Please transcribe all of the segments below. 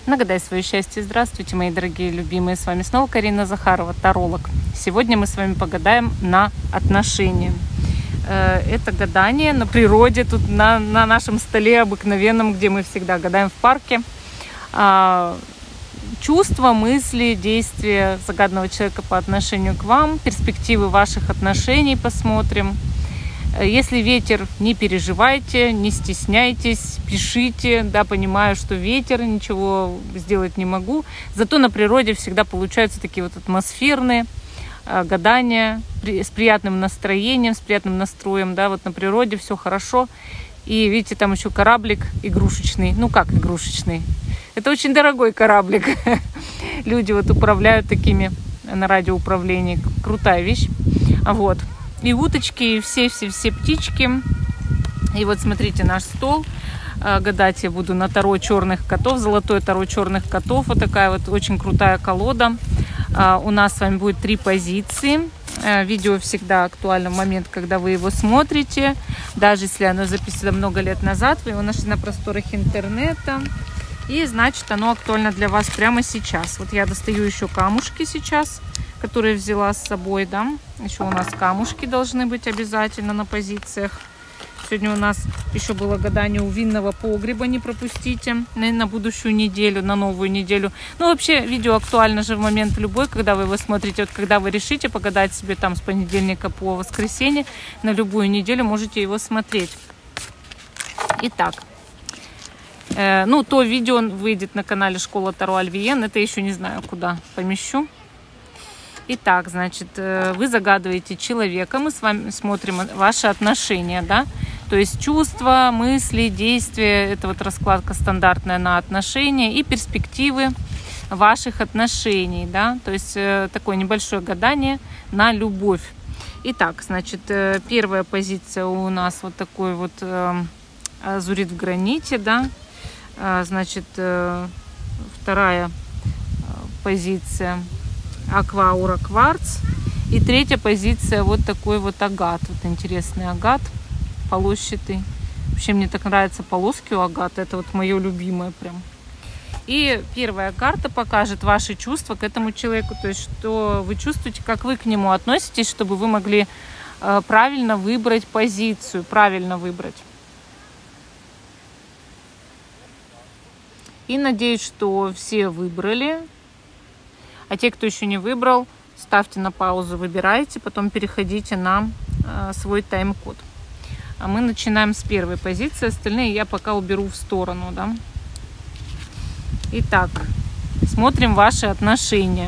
Нагадай свое счастье. Здравствуйте, мои дорогие любимые. С вами снова Карина Захарова, таролог. Сегодня мы с вами погадаем на отношения. Это гадание на природе, тут на нашем столе обыкновенном, где мы всегда гадаем в парке. Чувства, мысли, действия загаданного человека по отношению к вам, перспективы ваших отношений посмотрим. Если ветер, не переживайте, не стесняйтесь, пишите. Да, понимаю, что ветер, ничего сделать не могу. Зато на природе всегда получаются такие вот атмосферные гадания с приятным настроением, с приятным настроем. Да, вот на природе все хорошо. И видите, там еще кораблик игрушечный. Ну как игрушечный? Это очень дорогой кораблик. Люди вот управляют такими на радиоуправлении. Крутая вещь. Вот. И уточки, и все птички. И вот смотрите, наш стол. Гадать я буду на таро черных котов. Золотое таро черных котов. Вот такая вот очень крутая колода. У нас с вами будет 3 позиции. Видео всегда актуально в момент, когда вы его смотрите. Даже если оно записано много лет назад, вы его нашли на просторах интернета. И значит, оно актуально для вас прямо сейчас. Вот я достаю еще камушки сейчас, которые взяла с собой, да. Еще у нас камушки должны быть обязательно на позициях. Сегодня у нас еще было гадание у винного погреба, не пропустите, на будущую неделю, на новую неделю. Ну, вообще, видео актуально же в момент любой, когда вы его смотрите. Вот когда вы решите погадать себе там с понедельника по воскресенье, на любую неделю можете его смотреть. Итак. Ну, то видео выйдет на канале Школа Таро Альвиен. Это еще не знаю, куда помещу. Итак, значит, вы загадываете человека. Мы с вами смотрим ваши отношения, да. То есть чувства, мысли, действия. Это вот раскладка стандартная на отношения и перспективы ваших отношений, да. То есть такое небольшое гадание на любовь. Итак, значит, первая позиция у нас вот такой вот азурит в граните, да. Значит, вторая позиция акваура кварц. И третья позиция вот такой вот агат. Вот интересный агат полосчатый. Вообще мне так нравятся полоски у агата. Это вот мое любимое прям. И первая карта покажет ваши чувства к этому человеку. То есть что вы чувствуете, как вы к нему относитесь, чтобы вы могли правильно выбрать позицию. Правильно выбрать. И надеюсь, что все выбрали. А те, кто еще не выбрал, ставьте на паузу, выбирайте, потом переходите на свой тайм-код. А мы начинаем с первой позиции. Остальные я пока уберу в сторону, да. Итак, смотрим ваши отношения.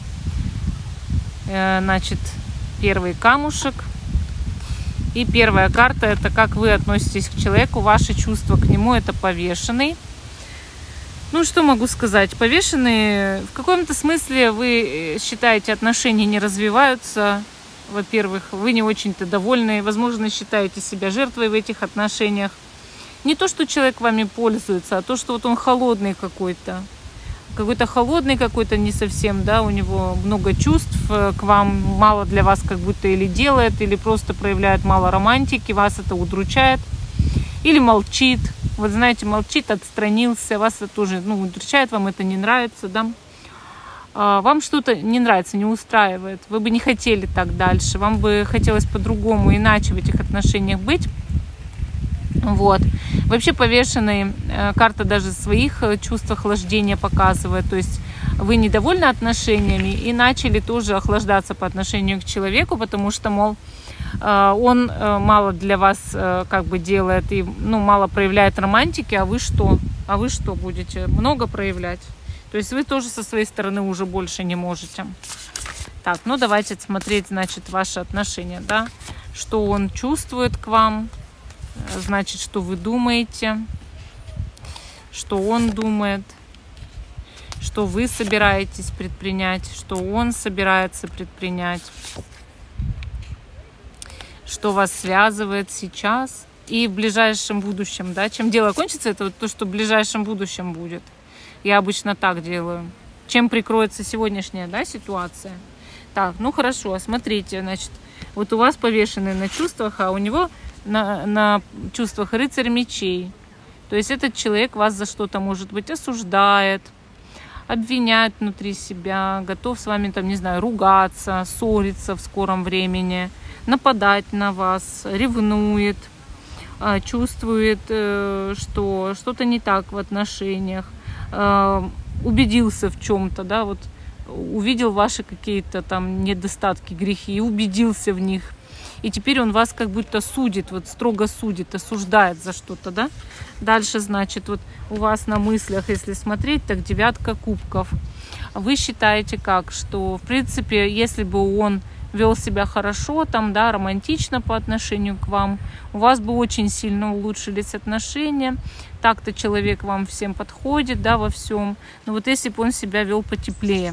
Значит, первый камушек. И первая карта — это как вы относитесь к человеку, ваши чувства к нему — это повешенный. Ну, что могу сказать? Повешенные, в каком-то смысле вы считаете, отношения не развиваются. Во-первых, вы не очень-то довольны, возможно, считаете себя жертвой в этих отношениях. Не то, что человек вами пользуется, а то, что вот он холодный какой-то. Какой-то холодный, какой-то не совсем, да, у него много чувств к вам, мало для вас как будто или делает, или просто проявляет мало романтики, вас это удручает. Или молчит. Вот знаете, молчит, отстранился, вас это тоже, ну, удручает, вам это не нравится, да? Вам что-то не нравится, не устраивает, вы бы не хотели так дальше, вам бы хотелось по-другому, иначе в этих отношениях быть. Вот. Вообще повешенный, карта даже своих чувств охлаждения показывает, то есть вы недовольны отношениями и начали тоже охлаждаться по отношению к человеку, потому что, мол, он мало для вас как бы делает и, ну, мало проявляет романтики, а вы что? А вы что будете? Много проявлять? То есть вы тоже со своей стороны уже больше не можете. Так, ну давайте смотреть, значит, ваши отношения, да? Что он чувствует к вам, значит, что вы думаете, что он думает, что вы собираетесь предпринять, что он собирается предпринять. Что вас связывает сейчас и в ближайшем будущем, да, чем дело кончится, это вот то, что в ближайшем будущем будет. Я обычно так делаю. Чем прикроется сегодняшняя, да, ситуация. Так, ну хорошо, смотрите, значит, вот у вас повешенный на чувствах, а у него на чувствах рыцарь мечей. То есть этот человек вас за что-то, может быть, осуждает, обвинять внутри себя, готов с вами, там, не знаю, ругаться, ссориться в скором времени, нападать на вас, ревнует, чувствует, что что-то не так в отношениях, убедился в чем-то, да, вот увидел ваши какие-то там недостатки, грехи и убедился в них. И теперь он вас как будто судит, вот строго судит, осуждает за что-то, да. Дальше, значит, вот у вас на мыслях, если смотреть, так 9 кубков. Вы считаете как, что, в принципе, если бы он вел себя хорошо, там, да, романтично по отношению к вам, у вас бы очень сильно улучшились отношения, так-то человек вам всем подходит, да, во всем. Но вот если бы он себя вел потеплее.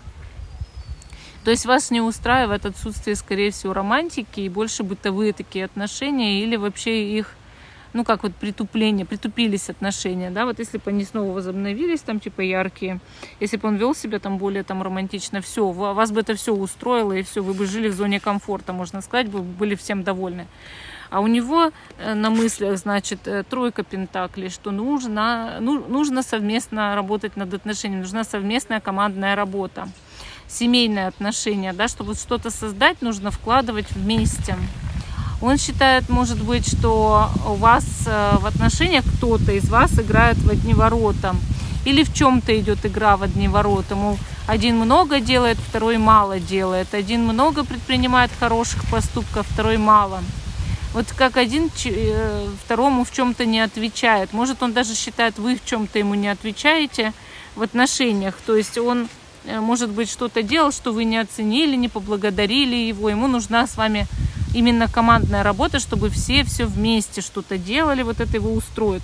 То есть вас не устраивает отсутствие, скорее всего, романтики и больше бытовые такие отношения или вообще их, ну как вот притупление, притупились отношения, да, вот если бы они снова возобновились, там типа яркие, если бы он вел себя там более там романтично, все, вас бы это все устроило и все, вы бы жили в зоне комфорта, можно сказать, вы были всем довольны. А у него на мыслях, значит, 3 пентаклей, что нужно совместно работать над отношениями, нужна совместная командная работа. Семейные отношения, да, чтобы что-то создать, нужно вкладывать вместе. Он считает, может быть, что у вас в отношениях кто-то из вас играет в одни ворота. Или в чем-то идет игра в одни ворота. Мол, один много делает, второй мало делает. Один много предпринимает хороших поступков, второй мало. Вот как один второму в чем-то не отвечает. Может, он даже считает, вы в чем-то ему не отвечаете в отношениях. То есть он, может быть, что-то делал, что вы не оценили, не поблагодарили его. Ему нужна с вами именно командная работа, чтобы все вместе что-то делали. Вот это его устроит.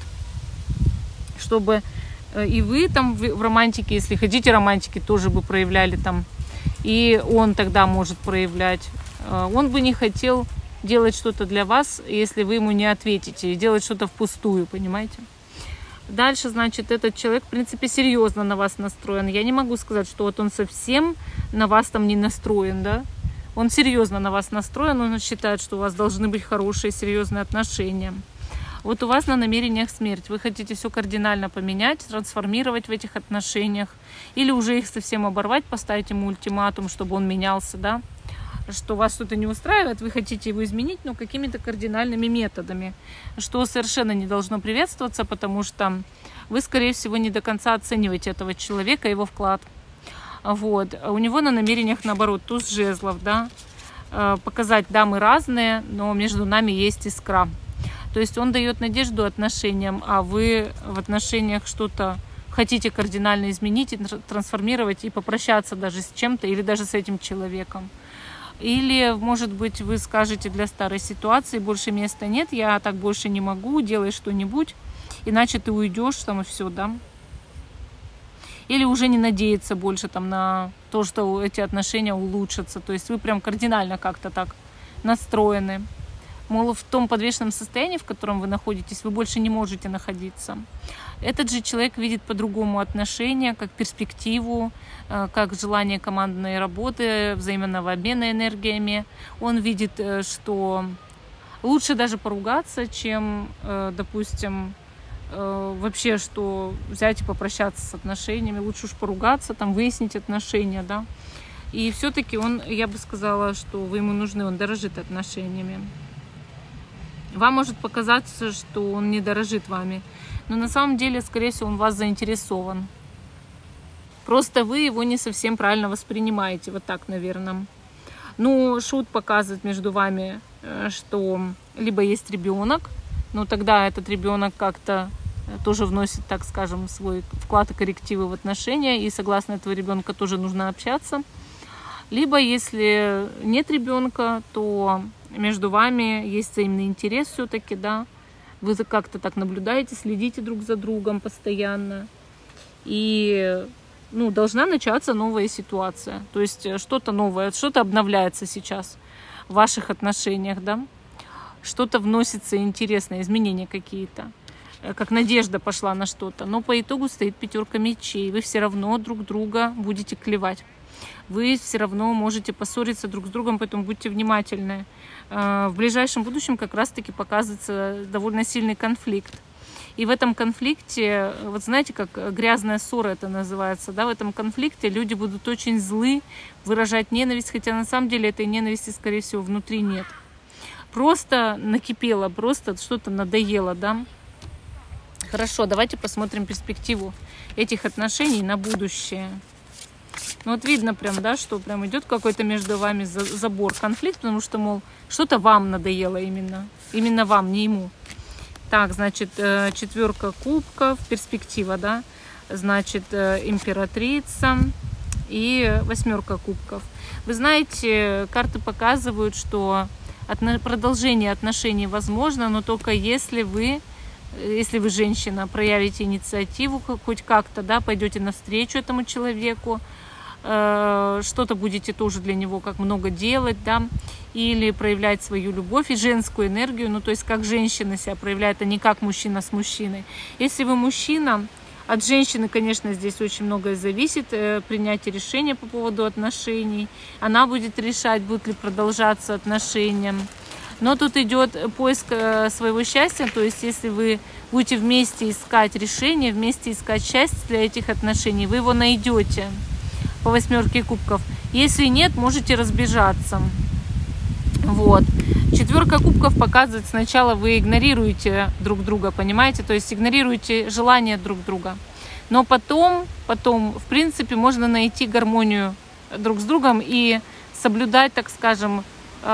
Чтобы и вы там в романтике, если хотите романтики, тоже бы проявляли там. И он тогда может проявлять. Он бы не хотел делать что-то для вас, если вы ему не ответите. И делать что-то впустую, понимаете? Дальше, значит, этот человек, в принципе, серьезно на вас настроен. Я не могу сказать, что вот он совсем на вас там не настроен, да? Он серьезно на вас настроен, он считает, что у вас должны быть хорошие, серьезные отношения. Вот у вас на намерениях смерть. Вы хотите все кардинально поменять, трансформировать в этих отношениях. Или уже их совсем оборвать, поставить ему ультиматум, чтобы он менялся, да? Что вас что-то не устраивает, вы хотите его изменить, но какими-то кардинальными методами, что совершенно не должно приветствоваться, потому что вы, скорее всего, не до конца оцениваете этого человека, его вклад. Вот. У него на намерениях, наоборот, туз жезлов, да, показать, да, мы разные, но между нами есть искра. То есть он дает надежду отношениям, а вы в отношениях что-то хотите кардинально изменить, и трансформировать и попрощаться даже с чем-то или даже с этим человеком. Или, может быть, вы скажете для старой ситуации, больше места нет, я так больше не могу, делай что-нибудь, иначе ты уйдешь там и все, да. Или уже не надеяться больше там на то, что эти отношения улучшатся. То есть вы прям кардинально как-то так настроены. Мол, в том подвешенном состоянии, в котором вы находитесь, вы больше не можете находиться. Этот же человек видит по-другому отношения, как перспективу, как желание командной работы, взаимного обмена энергиями. Он видит, что лучше даже поругаться, чем, допустим, вообще, что взять и попрощаться с отношениями. Лучше уж поругаться, там, выяснить отношения, да. И все-таки он, я бы сказала, что вы ему нужны, он дорожит отношениями. Вам может показаться, что он не дорожит вами, но на самом деле, скорее всего, он в вас заинтересован. Просто вы его не совсем правильно воспринимаете, вот так, наверное. Ну, шут показывает между вами, что либо есть ребенок, но тогда этот ребенок как-то тоже вносит, так скажем, свой вклад и коррективы в отношения, и согласно этого ребенка тоже нужно общаться. Либо, если нет ребенка, то между вами есть взаимный интерес все-таки, да. Вы как-то так наблюдаете, следите друг за другом постоянно. И, ну, должна начаться новая ситуация. То есть что-то новое, что-то обновляется сейчас в ваших отношениях, да. Что-то вносится интересное, изменения какие-то. Как надежда пошла на что-то. Но по итогу стоит 5 мечей. Вы все равно друг друга будете клевать. Вы все равно можете поссориться друг с другом, поэтому будьте внимательны. В ближайшем будущем как раз-таки показывается довольно сильный конфликт. И в этом конфликте, вот знаете, как грязная ссора это называется, да, в этом конфликте люди будут очень злы, выражать ненависть, хотя на самом деле этой ненависти, скорее всего, внутри нет. Просто накипело, просто что-то надоело, да. Хорошо, давайте посмотрим перспективу этих отношений на будущее. Ну вот видно прям, да, что прям идет какой-то между вами забор, конфликт, потому что, мол, что-то вам надоело именно вам, не ему. Так, значит, 4 кубков, перспектива, да, значит, императрица и 8 кубков. Вы знаете, карты показывают, что продолжение отношений возможно, но только если вы женщина, проявите инициативу хоть как-то, да, пойдете навстречу этому человеку, что-то будете тоже для него как много делать, да, или проявлять свою любовь и женскую энергию, ну, то есть как женщина себя проявляет, а не как мужчина с мужчиной. Если вы мужчина, от женщины, конечно, здесь очень многое зависит, принятие решения по поводу отношений. Она будет решать, будут ли продолжаться отношения. Но тут идет поиск своего счастья, то есть если вы будете вместе искать решение, вместе искать счастье для этих отношений, вы его найдете по 8 кубков. Если нет, можете разбежаться. Вот. 4 кубков показывает, сначала вы игнорируете друг друга, понимаете, то есть игнорируете желания друг друга. Но потом, в принципе, можно найти гармонию друг с другом и соблюдать, так скажем,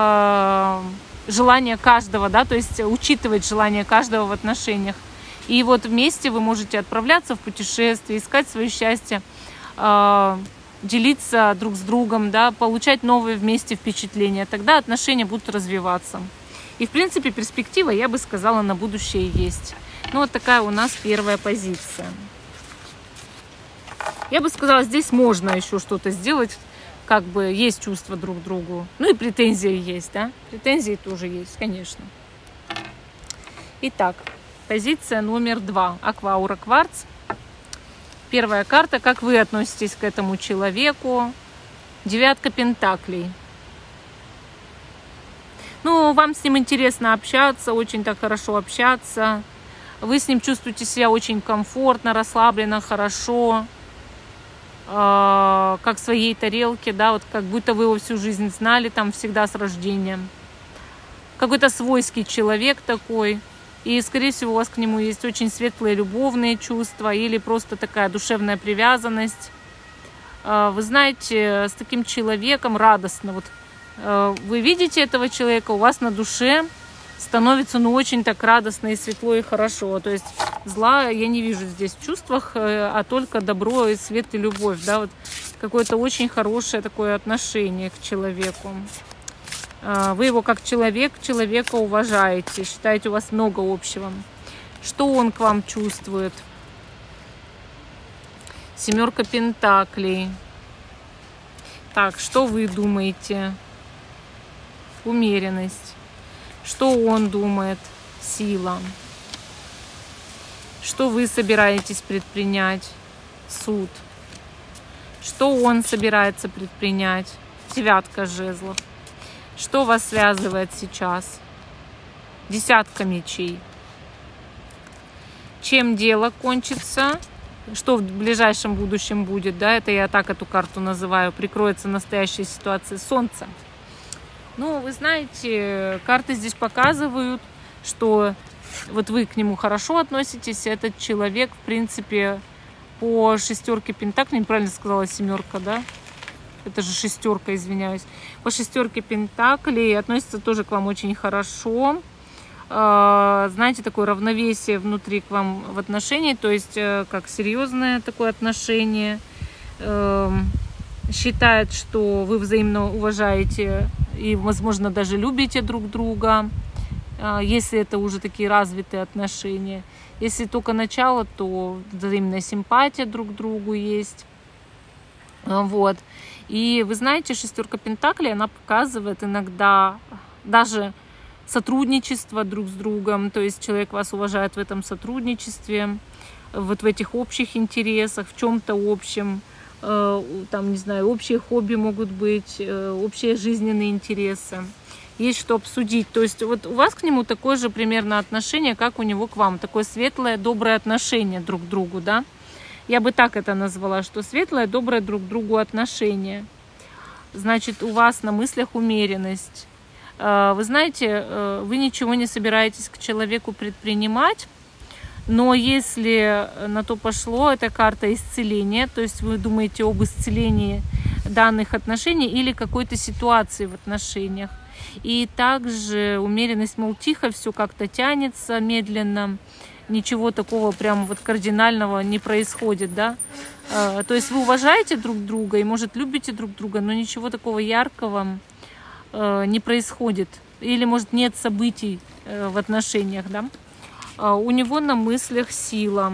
желание каждого, да, то есть учитывать желание каждого в отношениях. И вот вместе вы можете отправляться в путешествие, искать свое счастье, делиться друг с другом, да, получать новые вместе впечатления. Тогда отношения будут развиваться. И, в принципе, перспектива, я бы сказала, на будущее есть. Ну, вот такая у нас первая позиция. Я бы сказала, здесь можно еще что-то сделать, как бы есть чувства друг к другу. Ну и претензии есть, да? Претензии тоже есть, конечно. Итак, позиция номер 2. Акваура кварц. Первая карта. Как вы относитесь к этому человеку? 9 пентаклей. Ну, вам с ним интересно общаться, очень так хорошо общаться. Вы с ним чувствуете себя очень комфортно, расслабленно, хорошо. Как в своей тарелке, да, вот как будто вы его всю жизнь знали, там всегда с рождения. Какой-то свойский человек такой. И, скорее всего, у вас к нему есть очень светлые любовные чувства или просто такая душевная привязанность. Вы знаете, с таким человеком радостно. Вот вы видите этого человека, у вас на душе становится, ну, очень так радостно и светло и хорошо. То есть зла я не вижу здесь в чувствах, а только добро и свет и любовь, да, вот какое-то очень хорошее такое отношение к человеку. Вы его как человека уважаете, считаете, у вас много общего. Что он к вам чувствует? 7 пентаклей. Так, что вы думаете? Умеренность. Что он думает? Сила. Что вы собираетесь предпринять? Суд. Что он собирается предпринять? 9 жезлов. Что вас связывает сейчас? 10 мечей. Чем дело кончится? Что в ближайшем будущем будет? Да, это я так эту карту называю. Прикроется настоящая ситуация. Солнце. Ну, вы знаете, карты здесь показывают, что вот вы к нему хорошо относитесь. Этот человек, в принципе, по 6 пентаклей, неправильно сказала, 7, да? Это же 6, извиняюсь. По 6 пентаклей относится тоже к вам очень хорошо. Знаете, такое равновесие внутри к вам в отношении, то есть как серьезное такое отношение. Считает, что вы взаимно уважаете и, возможно, даже любите друг друга, если это уже такие развитые отношения. Если только начало, то взаимная симпатия друг к другу есть. Вот. И вы знаете, 6 пентаклей, она показывает иногда даже сотрудничество друг с другом, то есть человек вас уважает в этом сотрудничестве, вот в этих общих интересах, в чем-то общем, там, не знаю, общие хобби могут быть, общие жизненные интересы. есть что обсудить. То есть вот у вас к нему такое же примерно отношение, как у него к вам. Такое светлое, доброе отношение друг к другу, да. Я бы так это назвала, что светлое, доброе друг к другу отношение. Значит, у вас на мыслях умеренность. Вы знаете, вы ничего не собираетесь к человеку предпринимать, но если на то пошло, это карта исцеления, то есть вы думаете об исцелении данных отношений или какой-то ситуации в отношениях. И также умеренность, мол, тихо, все как-то тянется медленно, ничего такого прям вот кардинального не происходит, да. То есть вы уважаете друг друга и, может, любите друг друга, но ничего такого яркого не происходит. Или, может, нет событий в отношениях, да. У него на мыслях сила.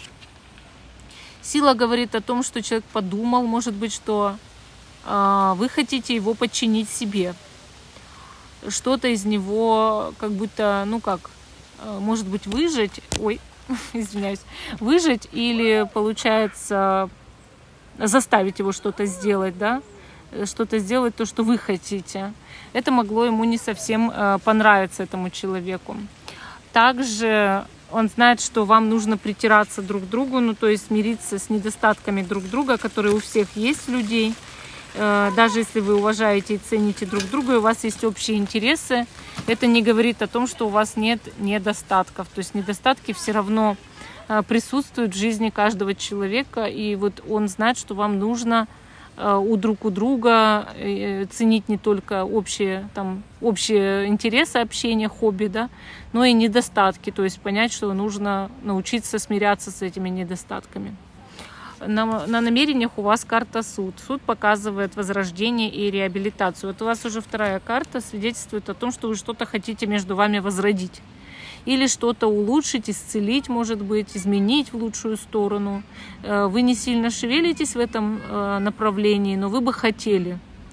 Сила говорит о том, что человек подумал, может быть, что вы хотите его подчинить себе. Что-то из него как будто, ну как, может быть, выжать, извиняюсь, выжать или, получается, заставить его что-то сделать, да, что-то сделать, то, что вы хотите. Это могло ему не совсем понравиться, этому человеку. Также он знает, что вам нужно притираться друг к другу, ну, то есть мириться с недостатками друг друга, которые у всех есть людей. Даже если вы уважаете и цените друг друга, и у вас есть общие интересы, это не говорит о том, что у вас нет недостатков. То есть недостатки все равно присутствуют в жизни каждого человека, и вот он знает, что вам нужно друг у друга ценить не только общие интересы общения, хобби, да, но и недостатки, то есть понять, что нужно научиться смиряться с этими недостатками. На намерениях у вас карта суд. Суд показывает возрождение и реабилитацию. Вот у вас уже вторая карта свидетельствует о том, что вы что-то хотите между вами возродить. Или что-то улучшить, исцелить, может быть, изменить в лучшую сторону. Вы не сильно шевелитесь в этом направлении, но вы бы хотели.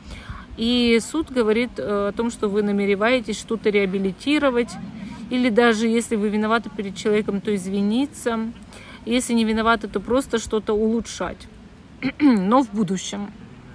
И суд говорит о том, что вы намереваетесь что-то реабилитировать. Или даже если вы виноваты перед человеком, то извиниться. Если не виноваты, то просто что-то улучшать, но в будущем.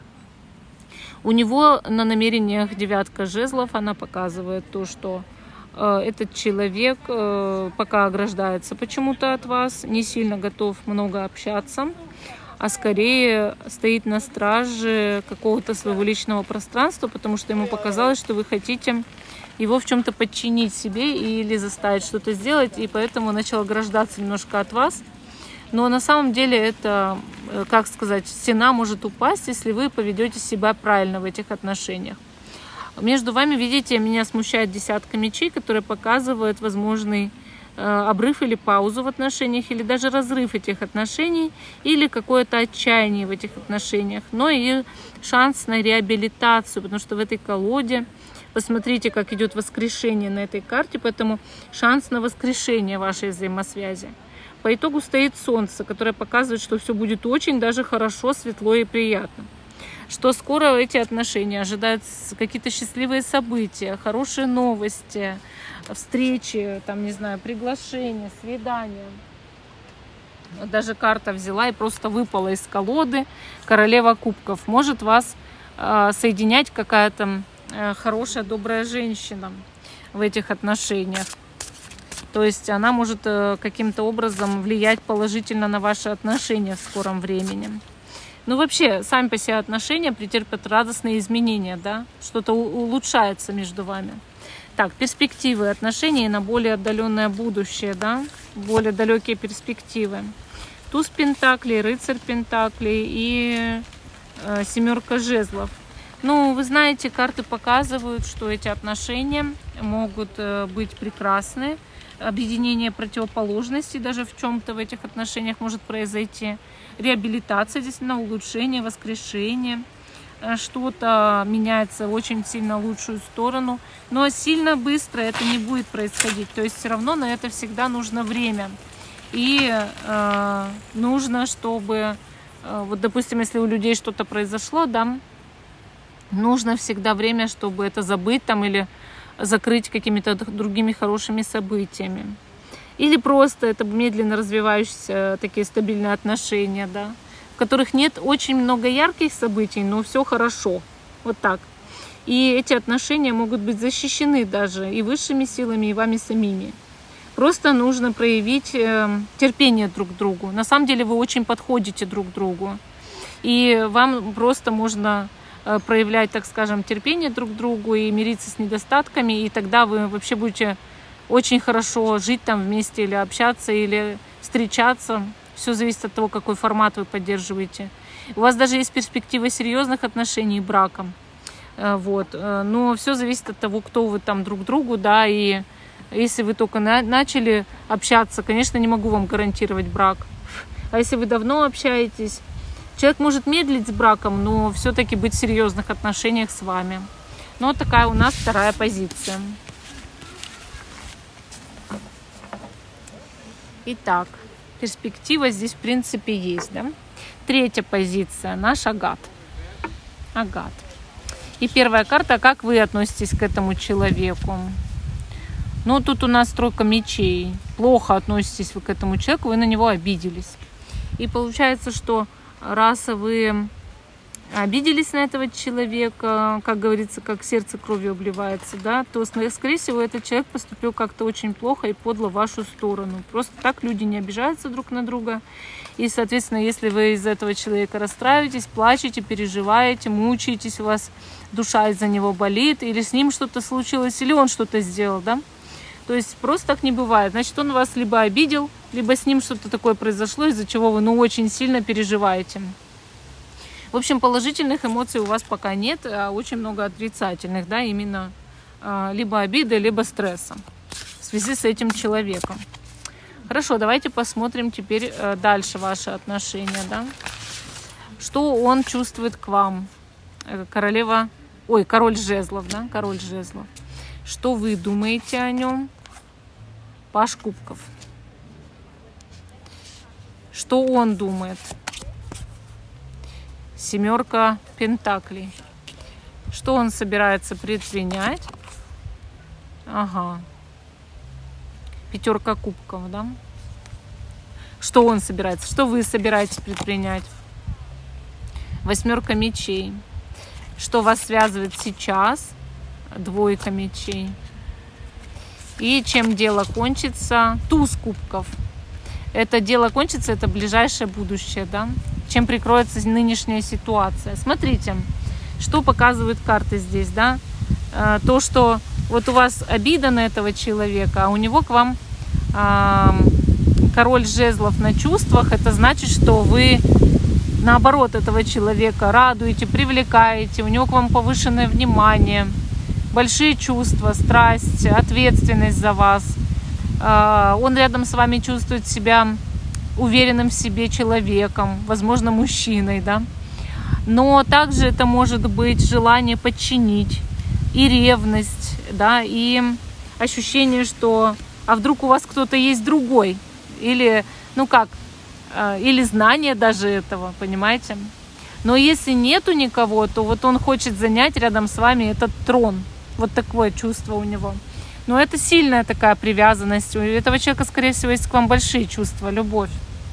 У него на намерениях девятка жезлов, она показывает то, что этот человек пока ограждается почему-то от вас, не сильно готов много общаться, а скорее стоит на страже какого-то своего личного пространства, потому что ему показалось, что вы хотите его в чем-то подчинить себе или заставить что-то сделать, и поэтому начал ограждаться немножко от вас. Но на самом деле это, как сказать, стена может упасть, если вы поведете себя правильно в этих отношениях. Между вами, видите, меня смущает десятка мечей, которая показывает возможный обрыв или паузу в отношениях, или даже разрыв этих отношений, или какое-то отчаяние в этих отношениях, но и шанс на реабилитацию, потому что в этой колоде, посмотрите, как идет воскрешение на этой карте, поэтому шанс на воскрешение вашей взаимосвязи. По итогу стоит солнце, которое показывает, что все будет очень даже хорошо, светло и приятно. Что скоро эти отношения ожидают какие-то счастливые события, хорошие новости, встречи, там, не знаю, приглашения, свидания. Даже карта взяла и просто выпала из колоды. Королева кубков. Может вас соединять какая-то хорошая, добрая женщина в этих отношениях. То есть она может каким-то образом влиять положительно на ваши отношения в скором времени. Ну вообще, сами по себе отношения претерпят радостные изменения, да? Что-то улучшается между вами. Так, перспективы отношений на более отдаленное будущее, да? Более далекие перспективы. Туз пентаклей, рыцарь пентаклей и семерка жезлов. Ну, вы знаете, карты показывают, что эти отношения могут быть прекрасны. Объединение противоположностей даже в чем-то в этих отношениях может произойти. Реабилитация, действительно, улучшение, воскрешение. Что-то меняется очень сильно в лучшую сторону. Но сильно быстро это не будет происходить. То есть все равно на это всегда нужно время. И нужно, чтобы... Вот, допустим, если у людей что-то произошло, да, нужно всегда время, чтобы это забыть там или закрыть какими-то другими хорошими событиями. Или просто это медленно развивающиеся такие стабильные отношения, да, в которых нет очень много ярких событий, но все хорошо. Вот так. И эти отношения могут быть защищены даже и высшими силами, и вами самими. Просто нужно проявить терпение друг к другу. На самом деле вы очень подходите друг к другу. И вам просто можно проявлять, так скажем, терпение друг к другу и мириться с недостатками. И тогда вы вообще будете очень хорошо жить там вместе или общаться, или встречаться. Все зависит от того, какой формат вы поддерживаете. У вас даже есть перспектива серьезных отношений и брака. Вот. Но все зависит от того, кто вы там друг другу, да, и если вы только начали общаться, конечно, не могу вам гарантировать брак. А если вы давно общаетесь, человек может медлить с браком, но все-таки быть в серьезных отношениях с вами. Ну, вот такая у нас вторая позиция. Итак, перспектива здесь, в принципе, есть, да? Третья позиция, наш Агат. Агат. И первая карта, как вы относитесь к этому человеку? Ну, тут у нас тройка мечей. Плохо относитесь вы к этому человеку, вы на него обиделись. И получается, что раз вы обиделись на этого человека, как говорится, как сердце кровью обливается, да, то, скорее всего, этот человек поступил как-то очень плохо и подло в вашу сторону. Просто так люди не обижаются друг на друга. И, соответственно, если вы из-за этого человека расстраиваетесь, плачете, переживаете, мучаетесь, у вас душа из-за него болит, или с ним что-то случилось, или он что-то сделал, да? То есть просто так не бывает. Значит, он вас либо обидел, либо с ним что-то такое произошло, из-за чего вы, очень сильно переживаете. В общем, положительных эмоций у вас пока нет, а очень много отрицательных, да, именно либо обиды, либо стресса в связи с этим человеком. Хорошо, давайте посмотрим теперь дальше ваши отношения, да. Что он чувствует к вам? Король жезлов, да, король жезлов. Что вы думаете о нем? Паж кубков. Что он думает? Семерка пентаклей. Что он собирается предпринять? Ага. Пятерка кубков, да? Что он собирается? Что вы собираетесь предпринять? Восьмерка мечей. Что вас связывает сейчас? Двойка мечей. И чем дело кончится? Туз кубков. Это дело кончится, это ближайшее будущее, да? Чем прикроется нынешняя ситуация. Смотрите, что показывают карты здесь, да? То, что вот у вас обида на этого человека, а у него к вам король жезлов на чувствах, это значит, что вы наоборот этого человека радуете, привлекаете, у него к вам повышенное внимание, большие чувства, страсть, ответственность за вас. Он рядом с вами чувствует себя уверенным в себе человеком, возможно, мужчиной, да. Но также это может быть желание подчинить, и ревность, да, и ощущение, что а вдруг у вас кто-то есть другой, или, или знание даже этого, понимаете. Но если нету никого, то вот он хочет занять рядом с вами этот трон, вот такое чувство у него. Но это сильная такая привязанность, у этого человека, скорее всего, есть к вам большие чувства, любовь.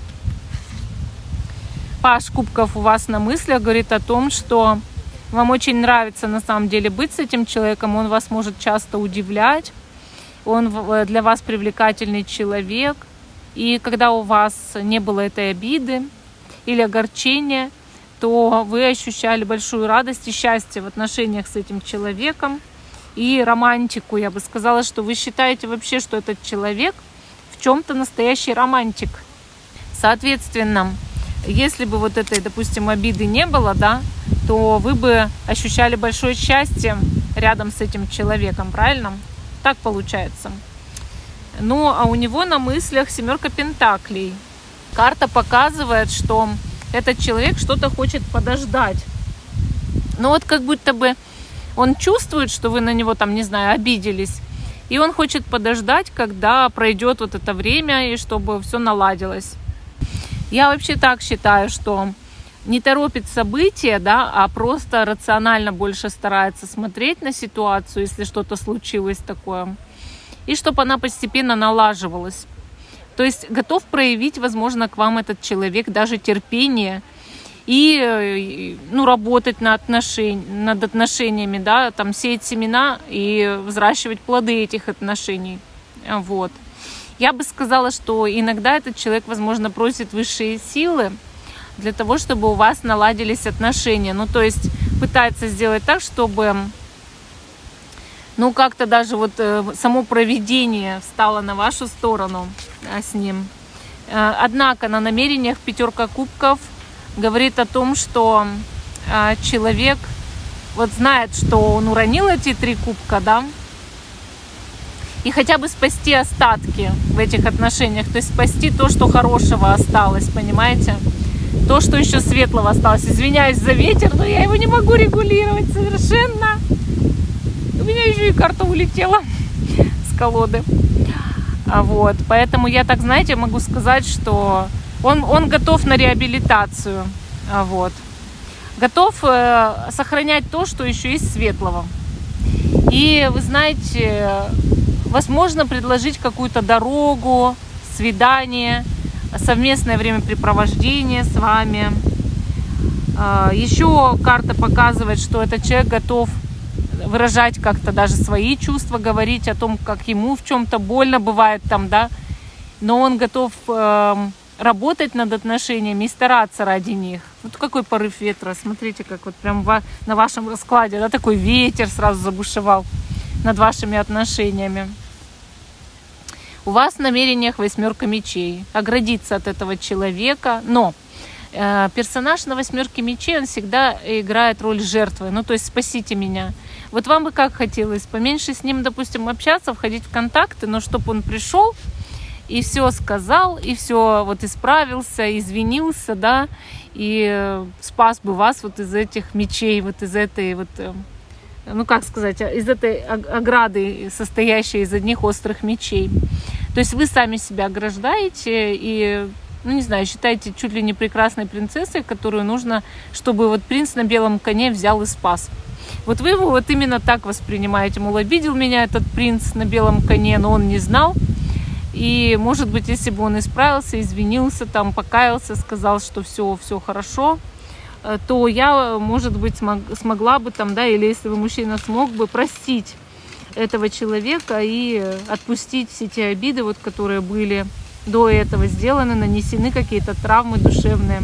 Паж кубков у вас на мыслях говорит о том, что вам очень нравится на самом деле быть с этим человеком, он вас может часто удивлять, он для вас привлекательный человек. И когда у вас не было этой обиды или огорчения, то вы ощущали большую радость и счастье в отношениях с этим человеком и романтику. Я бы сказала, что вы считаете вообще, что этот человек в чем-то настоящий романтик. Соответственно, если бы вот этой, допустим, обиды не было, да, то вы бы ощущали большое счастье рядом с этим человеком, правильно? Так получается. Ну, а у него на мыслях семерка пентаклей. Карта показывает, что этот человек что-то хочет подождать. Ну, вот как будто бы он чувствует, что вы на него там, не знаю, обиделись. И он хочет подождать, когда пройдет вот это время, и чтобы все наладилось. Я вообще так считаю, что не торопит события, да, а просто рационально больше старается смотреть на ситуацию, если что-то случилось такое, и чтобы она постепенно налаживалась. То есть готов проявить, возможно, к вам этот человек даже терпение и ну, работать над отношениями, да, там сеять семена и взращивать плоды этих отношений. Вот. Я бы сказала, что иногда этот человек, возможно, просит высшие силы для того, чтобы у вас наладились отношения. Ну, то есть пытается сделать так, чтобы, ну, как-то даже вот само провидение встало на вашу сторону с ним. Однако на намерениях 5 кубков говорит о том, что человек вот знает, что он уронил эти 3 кубка, да, и хотя бы спасти остатки в этих отношениях, то есть спасти то, что хорошего осталось, понимаете? То, что еще светлого осталось. Извиняюсь за ветер, но я его не могу регулировать совершенно. У меня еще и карта улетела с колоды. Вот. Поэтому я так, знаете, могу сказать, что он готов на реабилитацию. Вот. Готов сохранять то, что еще есть светлого. И вы знаете, возможно, предложить какую-то дорогу, свидание, совместное времяпрепровождение с вами. Еще карта показывает, что этот человек готов выражать как-то даже свои чувства, говорить о том, как ему в чем-то больно бывает там, да, но он готов работать над отношениями и стараться ради них. Вот какой порыв ветра, смотрите, как вот прям на вашем раскладе, да, такой ветер сразу забушевал над вашими отношениями. У вас в намерениях 8 мечей, оградиться от этого человека, но персонаж на 8 мечей, он всегда играет роль жертвы, ну то есть спасите меня. Вот вам бы как хотелось, поменьше с ним, допустим, общаться, входить в контакты, но чтобы он пришел и все сказал, и все вот исправился, извинился, да, и спас бы вас вот из этих мечей, вот из этой вот, ну как сказать, из этой ограды, состоящей из одних острых мечей. То есть вы сами себя ограждаете и, ну не знаю, считаете чуть ли не прекрасной принцессой, которую нужно, чтобы вот принц на белом коне взял и спас. Вот вы его вот именно так воспринимаете, мол, обидел меня этот принц на белом коне, но он не знал. И, может быть, если бы он исправился, извинился, там, покаялся, сказал, что все хорошо, то я, может быть, смогла бы там, да, или если бы мужчина смог бы простить этого человека и отпустить все те обиды, вот, которые были до этого сделаны, нанесены какие-то травмы душевные.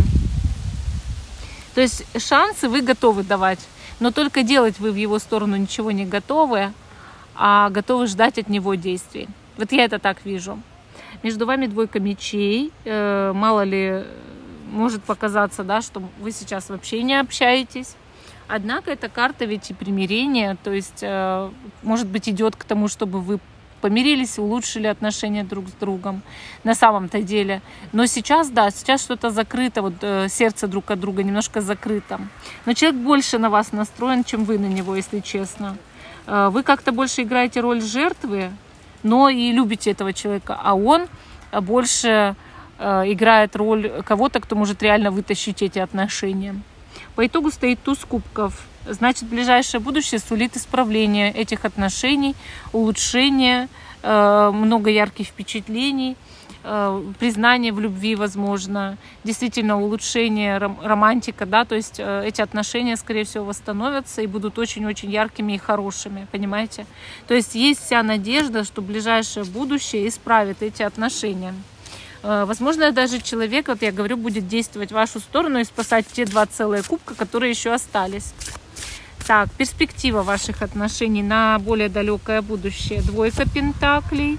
То есть шансы вы готовы давать, но только делать вы в его сторону ничего не готовы, а готовы ждать от него действий. Вот я это так вижу. Между вами 2 мечей. Мало ли, может показаться, да, что вы сейчас вообще не общаетесь. Однако эта карта ведь и примирения, то есть, может быть, идет к тому, чтобы вы помирились, улучшили отношения друг с другом на самом-то деле. Но сейчас, да, сейчас что-то закрыто, вот сердце друг от друга немножко закрыто. Но человек больше на вас настроен, чем вы на него, если честно. Вы как-то больше играете роль жертвы, но и любите этого человека, а он больше играет роль кого-то, кто может реально вытащить эти отношения. По итогу стоит туз кубков. Значит, ближайшее будущее сулит исправление этих отношений, улучшение, много ярких впечатлений, признание в любви, возможно, действительно улучшение, романтика, да, то есть эти отношения, скорее всего, восстановятся и будут очень-очень яркими и хорошими, понимаете? То есть есть вся надежда, что ближайшее будущее исправит эти отношения. Возможно, даже человек, вот я говорю, будет действовать в вашу сторону и спасать те 2 целые кубка, которые еще остались. Так, перспектива ваших отношений на более далекое будущее. 2 пентаклей,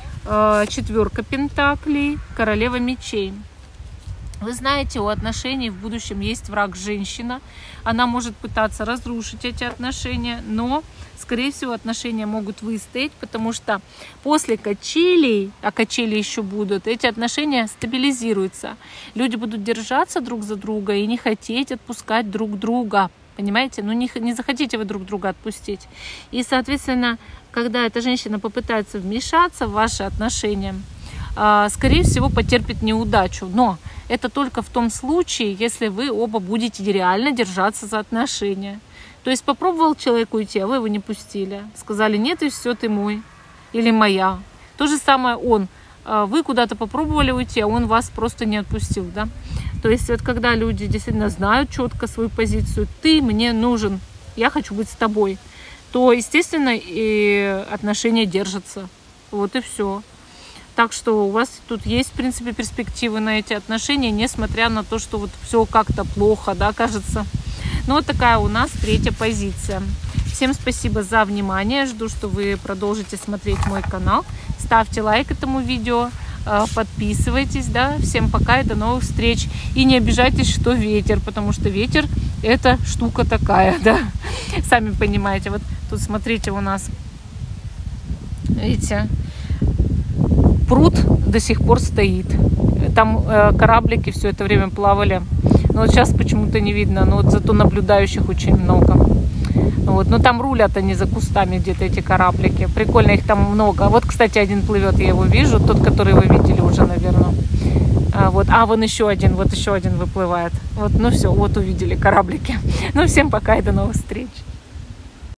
4 пентаклей, королева мечей. Вы знаете, у отношений в будущем есть враг женщина. Она может пытаться разрушить эти отношения, но, скорее всего, отношения могут выстоять, потому что после качелей, а качели еще будут, эти отношения стабилизируются. Люди будут держаться друг за друга и не хотеть отпускать друг друга. Понимаете? Ну не захотите вы друг друга отпустить. И, соответственно, когда эта женщина попытается вмешаться в ваши отношения, скорее всего, потерпит неудачу. Но это только в том случае, если вы оба будете реально держаться за отношения. То есть попробовал человек уйти, а вы его не пустили. Сказали, нет, и все, ты мой или моя. То же самое он. Вы куда-то попробовали уйти, а он вас просто не отпустил. Да? То есть вот когда люди действительно знают четко свою позицию, ты мне нужен, я хочу быть с тобой, то, естественно, и отношения держатся. Вот и все. Так что у вас тут есть, в принципе, перспективы на эти отношения, несмотря на то, что вот все как-то плохо, да, кажется. Ну, вот такая у нас третья позиция. Всем спасибо за внимание. Жду, что вы продолжите смотреть мой канал. Ставьте лайк этому видео, подписывайтесь, да. Всем пока и до новых встреч. И не обижайтесь, что ветер, потому что ветер — это штука такая, да. Сами понимаете. Вот тут, смотрите, у нас, видите, пруд до сих пор стоит. Там кораблики все это время плавали. Но вот сейчас почему-то не видно. Но вот зато наблюдающих очень много. Вот. Но там рулят они за кустами где-то, эти кораблики. Прикольно, их там много. Вот, кстати, один плывет, я его вижу. Тот, который вы видели уже, наверное. Вот. Вон еще один выплывает. Вот, ну все, вот увидели кораблики. Ну, всем пока и до новых встреч.